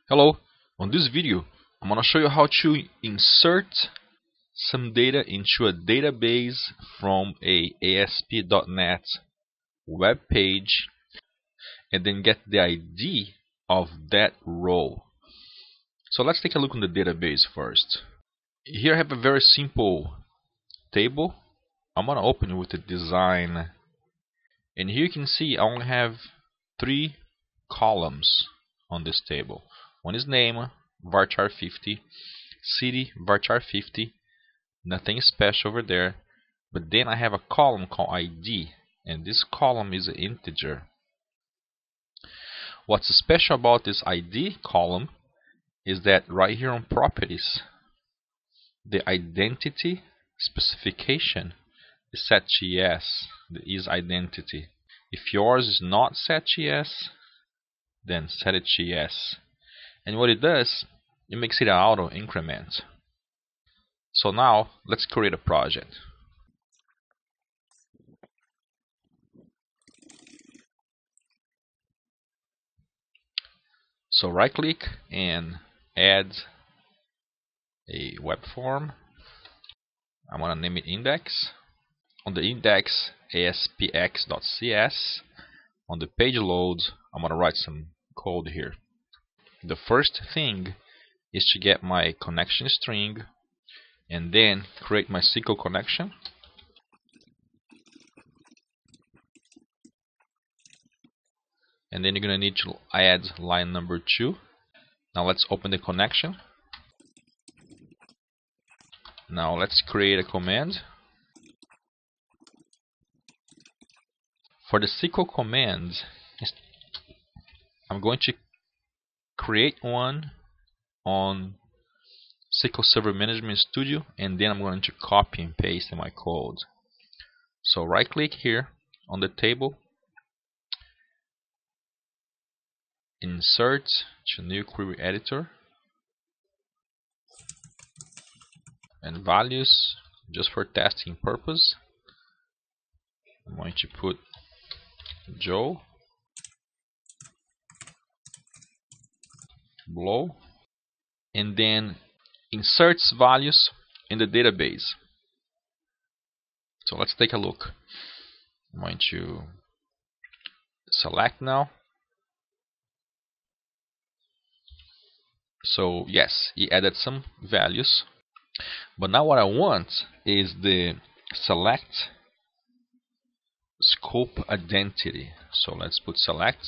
Hello, on this video I'm going to show you how to insert some data into a database from a ASP.NET web page and then get the ID of that row. So let's take a look on the database first. Here I have a very simple table. I'm going to open it with the design, and here you can see I only have 3 columns on this table. One is name, varchar 50, city, varchar 50, nothing special over there. But then I have a column called ID, and this column is an integer. What's special about this ID column is that right here on properties, the identity specification is set to yes, the is identity. If yours is not set to yes, then set it to yes. And what it does, it makes it an auto increment. So now let's create a project. So right click and add a web form. I want to name it index. On the index, aspx.cs. On the page load, I'm going to write some code here. The first thing is to get my connection string and then create my SQL connection. And then you're going to need to add line number 2. Now let's open the connection. Now let's create a command. For the SQL command, I'm going to create one on SQL Server Management Studio, and then I'm going to copy and paste in my code. So right click here on the table, insert to new query editor, and values just for testing purpose. I'm going to put Joe Blow, and then inserts values in the database. So let's take a look. I'm going to select now. So yes, he added some values, but now what I want is the select scope identity. So let's put select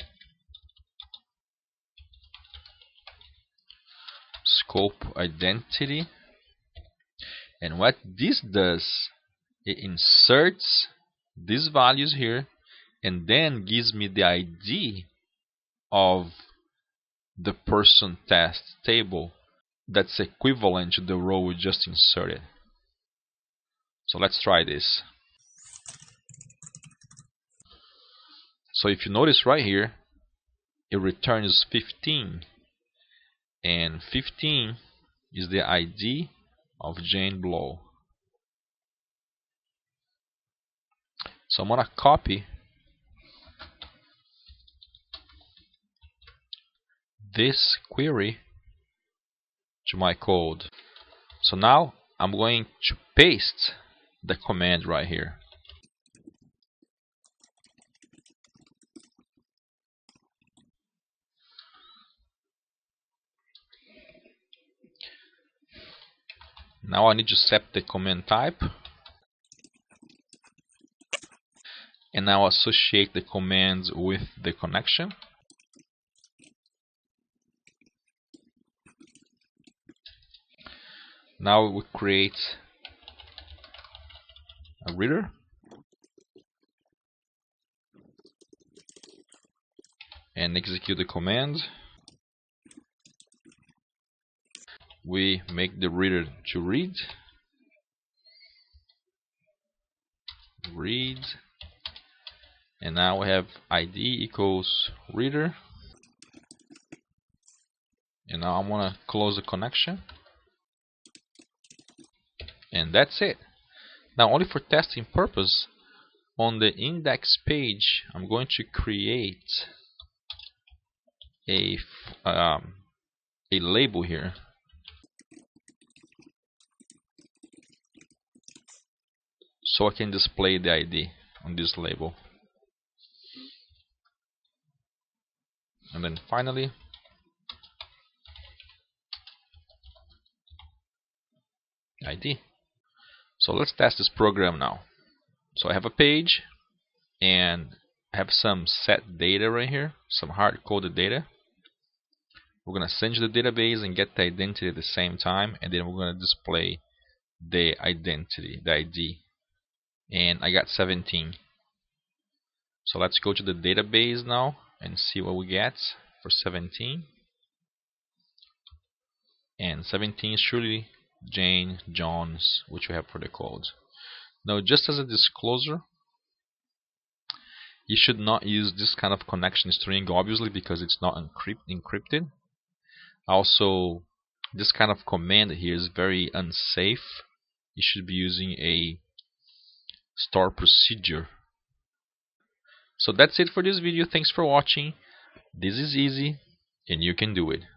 scope identity, and what this does, it inserts these values here and then gives me the ID of the person test table that's equivalent to the row we just inserted. So let's try this. So if you notice right here, it returns 15, and 15 is the ID of Jane Blow. So I'm gonna copy this query to my code. So now I'm going to paste the command right here. Now I need to set the command type, and now associate the commands with the connection. Now we create a reader, and execute the command. We make the reader to read, and now we have ID equals reader. And now I'm gonna close the connection, and that's it. Now only for testing purpose, on the index page I'm going to create a a label here. So I can display the ID on this label. And then finally, ID. So let's test this program now. So I have a page and I have some set data right here, some hard-coded data. We're going to send you the database and get the identity at the same time, and then we're going to display the identity, the ID. And I got 17. So let's go to the database now and see what we get for 17. And 17 is surely Jane Jones, which we have for the code. Now, just as a disclosure, you should not use this kind of connection string, obviously, because it's not encrypted. Also, this kind of command here is very unsafe. You should be using a store procedure. So that's it for this video. Thanks for watching. This is easy and you can do it.